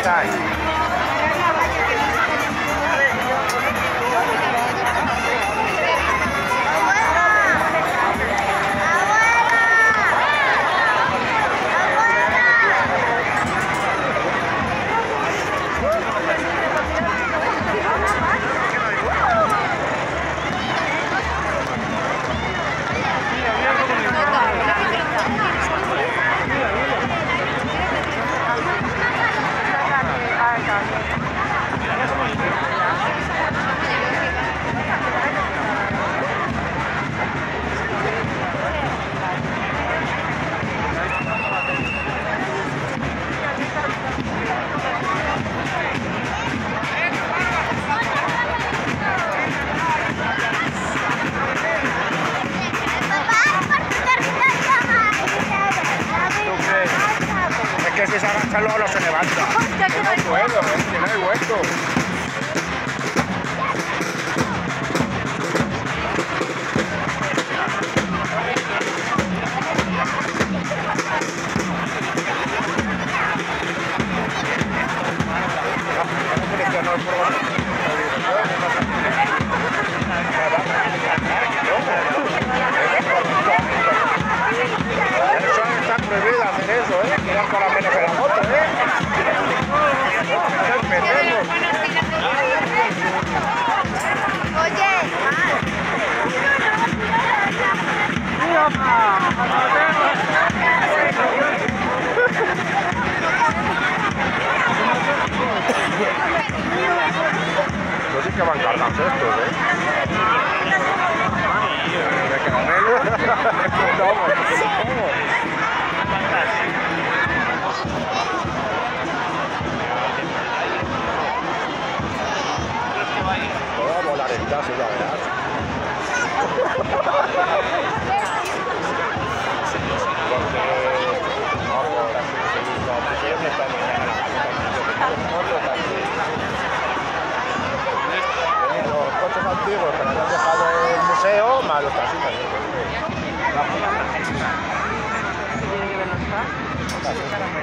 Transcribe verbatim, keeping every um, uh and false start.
estáis? Que si se agacha luego no se levanta. Que no puedo, ¿eh? Que no hay hueco. Eso está prohibido hacer eso, ¿eh? Tirar con la pena de la moto, ¿eh? Oye, Pues sí que van cargados estos, ¿eh? ¿De caramelo? No, voy a volar el taxi, ya verás. Los coches antiguos que nos han dejado en el museo, más los taxistas. tiene que ver los